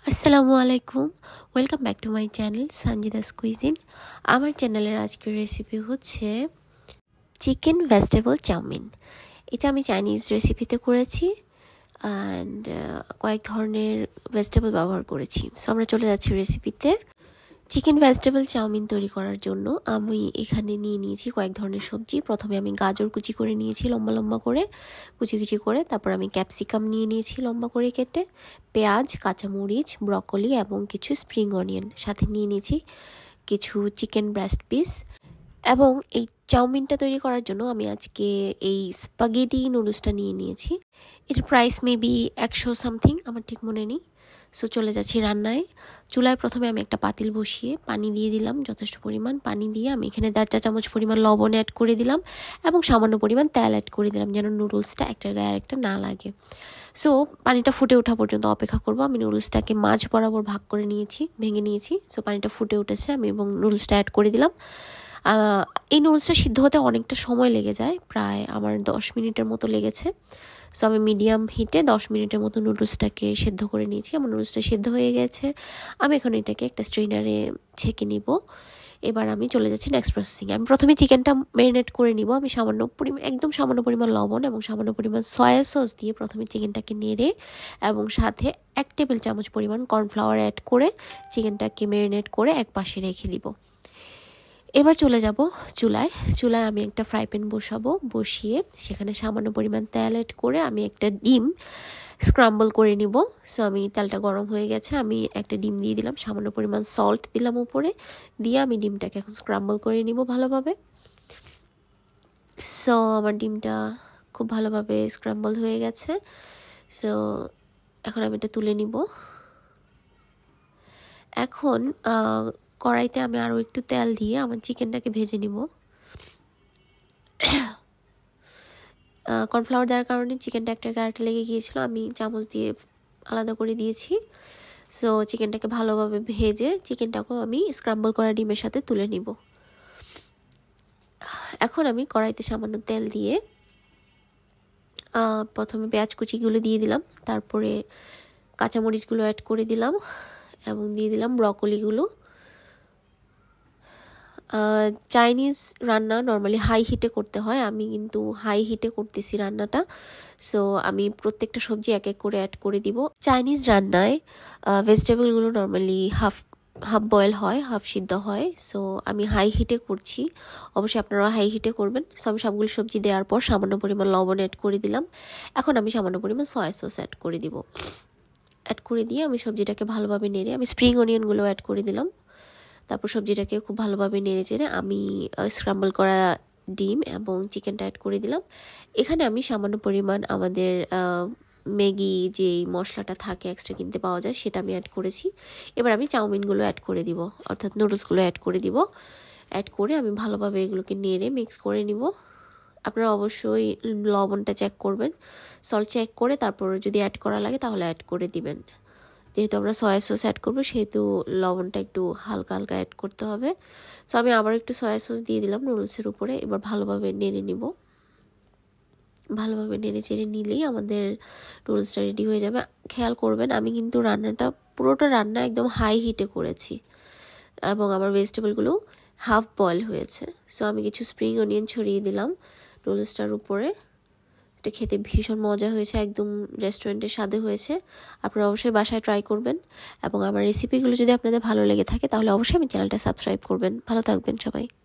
আসসালামু আলাইকুম, welcome back to my channel Sanjida's cuisine. আমার চ্যানেলের আজকের রেসিপি হচ্ছে চিকেন ভেজিটেবল চাউমিন। এটা আমি চাইনিজ রেসিপিতে করেছি অ্যান্ড কয়েক ধরনের ভেজিটেবল ব্যবহার করেছি। সো আমরা চলে যাচ্ছি রেসিপিতে। চিকেন ভেজিটেবল চাউমিন তৈরি করার জন্য আমি এখানে নিয়ে নিয়েছি কয়েক ধরনের সবজি। প্রথমে আমি গাজর কুচি করে নিয়েছি লম্বা লম্বা করে, কুচি কুচি করে। তারপর আমি ক্যাপসিকাম নিয়ে নিয়েছি লম্বা করে কেটে, পেঁয়াজ, কাঁচামরিচ, ব্রকলি এবং কিছু স্প্রিং অনিয়ন। সাথে নিয়ে নিয়েছি কিছু চিকেন ব্রেস্ট পিস। এবং এই চাউমিনটা তৈরি করার জন্য আমি আজকে এই স্পাগেটি নুডলসটা নিয়ে নিয়েছি। এর প্রাইস মেবি 100 সামথিং, আমার ঠিক মনে নেই। সো চলে যাচ্ছি রান্নায়। চুলায় প্রথমে আমি একটা পাতিল বসিয়ে পানি দিয়ে দিলাম, যথেষ্ট পরিমাণ পানি দিয়ে আমি এখানে 1.5 চা চামচ পরিমাণ লবণ অ্যাড করে দিলাম এবং সামান্য পরিমাণ তেল অ্যাড করে দিলাম, যেন নুডলসটা একটার গায়ে আরেকটা না লাগে। সো পানিটা ফুটে ওঠা পর্যন্ত অপেক্ষা করব। আমি নুডলসটাকে মাঝ বরাবর ভাগ করে নিয়েছি, ভেঙে নিয়েছি। সো পানিটা ফুটে উঠেছে, আমি এবং নুডলসটা অ্যাড করে দিলাম। এই নুডলসটা সিদ্ধ হতে অনেকটা সময় লেগে যায়, প্রায় আমার 10 মিনিটের মতো লেগেছে। সো আমি মিডিয়াম হিটে 10 মিনিটের মতো নুডলসটাকে সেদ্ধ করে নিয়েছি। আমার নুডলসটা সেদ্ধ হয়ে গেছে। আমি এখন এটাকে একটা স্ট্রেনারে ছেঁকে নিব। এবার আমি চলে যাচ্ছি নেক্সট প্রসেসিং। আমি প্রথমে চিকেনটা ম্যারিনেট করে নিব। আমি একদম সামান্য পরিমাণ লবণ এবং সামান্য পরিমাণ সয়া সস দিয়ে প্রথমে চিকেনটাকে নেড়ে এবং সাথে 1 টেবিল চামচ পরিমাণ কর্নফ্লাওয়ার অ্যাড করে চিকেনটাকে ম্যারিনেট করে এক পাশে রেখে দিব। এবার চলে যাব চুলায়। আমি একটা ফ্রাই প্যান বসাবো, বসিয়ে সেখানে সামান্য পরিমাণ তেল অ্যাড করে আমি একটা ডিম স্ক্রাম্বল করে নিব। সো আমি তেলটা গরম হয়ে গেছে, আমি একটা ডিম দিয়ে দিলাম, সামান্য পরিমাণ সল্ট দিলাম উপরে, দিয়ে আমি ডিমটাকে এখন স্ক্রাম্বল করে নিব ভালোভাবে। সো আমার ডিমটা খুব ভালোভাবে স্ক্রাম্বল হয়ে গেছে। সো এখন আমি এটা তুলে নিব। এখন কড়াইতে আমি আরও একটু তেল দিয়ে আমার চিকেনটাকে ভেজে নিব। কর্নফ্লাওয়ার দেওয়ার কারণে চিকেনটা একটা গায়ে লেগে গিয়েছিল, আমি চামচ দিয়ে আলাদা করে দিয়েছি। সো চিকেনটাকে ভালোভাবে ভেজে চিকেনটাকেও আমি স্ক্রাম্বল করা ডিমের সাথে তুলে নিব। এখন আমি কড়াইতে সামান্য তেল দিয়ে প্রথমে পেঁয়াজ কুচিগুলো দিয়ে দিলাম, তারপরে কাঁচামরিচগুলো অ্যাড করে দিলাম এবং দিয়ে দিলাম ব্রকলিগুলো। চাইনিজ রান্না নর্মালি হাই হিটে করতে হয়, আমি কিন্তু হাই হিটে করতেছি রান্নাটা। সো আমি প্রত্যেকটা সবজি এক এক করে অ্যাড করে দিব। চাইনিজ রান্নায় ভেজিটেবলগুলো নর্মালি হাফ বয়েল হয়, হাফ সিদ্ধ হয়। সো আমি হাই হিটে করছি, অবশ্যই আপনারা হাই হিটে করবেন। সো আমি সবগুলো সবজি দেওয়ার পর সামান্য পরিমাণ লবণ অ্যাড করে দিলাম। এখন আমি সামান্য পরিমাণ সয়া সস অ্যাড করে দিব। অ্যাড করে দিয়ে আমি সবজিটাকে ভালোভাবে নেড়ে আমি স্প্রিং অনিয়নগুলো অ্যাড করে দিলাম। তারপর সবজিটাকে খুব ভালোভাবে নেড়ে চেড়ে আমি স্ক্রাম্বল করা ডিম এবং চিকেনটা অ্যাড করে দিলাম। এখানে আমি সামান্য পরিমাণ আমাদের ম্যাগি যেই মশলাটা থাকে এক্সট্রা কিনতে পাওয়া যায় সেটা আমি অ্যাড করেছি। এবার আমি চাউমিনগুলো অ্যাড করে দিব, অর্থাৎ নুডলসগুলো অ্যাড করে দিব। অ্যাড করে আমি ভালোভাবে এগুলোকে নেড়ে মিক্স করে নিব। আপনারা অবশ্যই লবণটা চেক করবেন, সল্ট চেক করে তারপর যদি অ্যাড করা লাগে তাহলে অ্যাড করে দিবেন। যেহেতু আমরা সয়া সস অ্যাড করবো সেহেতু লবণটা একটু হালকা হালকা অ্যাড করতে হবে। সো আমি আবার একটু সয়া সস দিয়ে দিলাম নুডলসের উপরে। এবার ভালোভাবে নেড়ে নিব। ভালোভাবে নেড়ে চেড়ে নিলেই আমাদের নুডলসটা রেডি হয়ে যাবে। খেয়াল করবেন আমি কিন্তু পুরোটা রান্না একদম হাই হিটে করেছি এবং আমার ভেজিটেবলগুলো হাফ বয়েল হয়েছে। সো আমি কিছু স্প্রিং অনিয়ন ছড়িয়ে দিলাম নুডলসটার উপরে। এটা খেতে ভীষণ মজা হয়েছে, একদম রেস্টুরেন্টের স্বাদে হয়েছে। আপনারা অবশ্যই বাসায় ট্রাই করবেন এবং আমার রেসিপিগুলো যদি আপনাদের ভালো লেগে থাকে তাহলে অবশ্যই আমি চ্যানেলটা সাবস্ক্রাইব করবেন। ভালো থাকবেন সবাই।